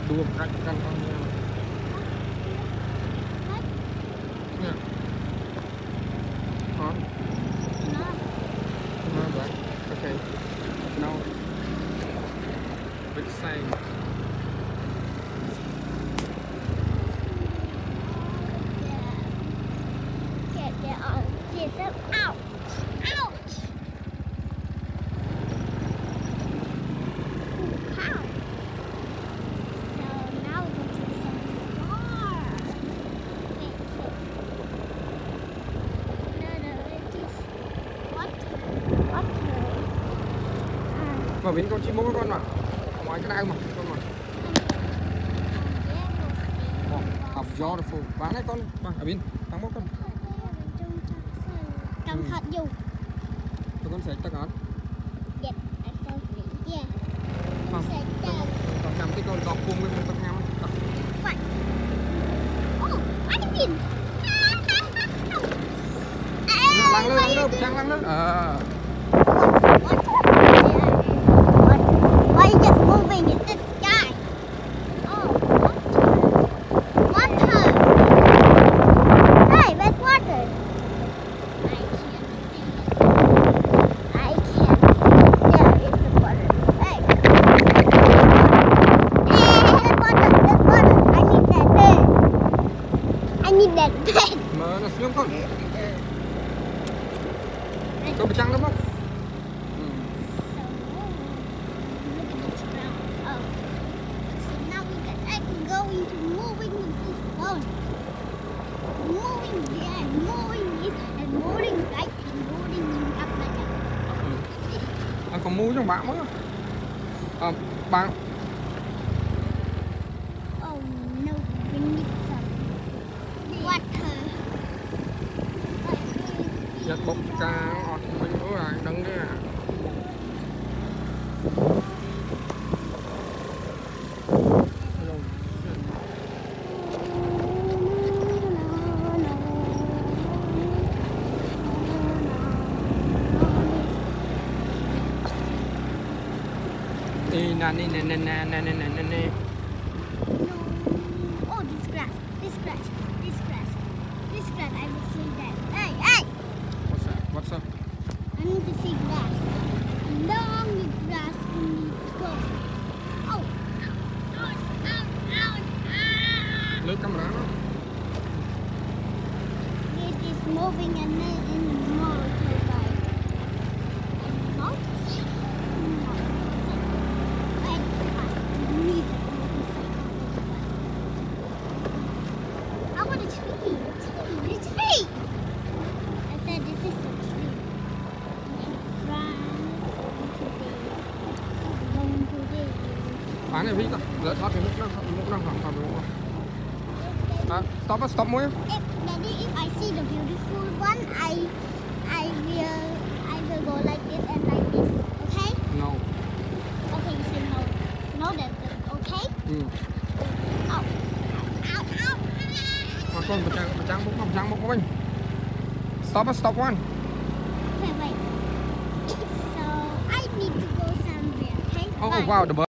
đua cách căn con nha. Nha. Hả? No, right. Okay. No. Big sign. Ouch! Ouch! How? So now we go to some car. Wait, so no, it is water. Mà Vin con chim bố con mà. Ngoài cái đai mà con mà. Học gió được phụ. Bán đấy con. Mà Vin, tăng bố con. Cầm thật dù. Tụi con sẽ tắc án. Yep, I saw it. Yeah. Không. Tao nhắm cái con đọc cuồng với mình tao nhắm. Phải. Oh, anh nhìn. Lăng lên, sang lăng lên. Why are you just moving in the sky? Oh, water. Hey, where's water? I can't see. There is the water. Hey. There's water. I need that bed. Mà nó xuống con. Có bị trăng lắm không? Going to moving with this phone. Moving there, moving this, and moving right, and moving up like that. Còn mua cho bạn mới. Bạn. Oh no, we need some water. Giật bột ca ọt mình nữa là đừng đi à. Nè. Oh, this grass. I will see that. Hey! What's up? I need to see grass. Along the grass we need to go. Oh! Ouch! Lấy camera nó. It is moving and then in more turbine. Not? I want a tree. A tree! I said this is a tree. Bán này Vin ta. Lỡ thoát cái nước nó khoảng đó. Stop mũi. Daddy, if I see the beautiful one, I will go like this and like this. Okay? No. Okay, you say no. No, that's okay? Ow. Mà con trăng bốc mình. Stop one. Wait. So I need to go somewhere, okay? Oh Bye. wow, the bird.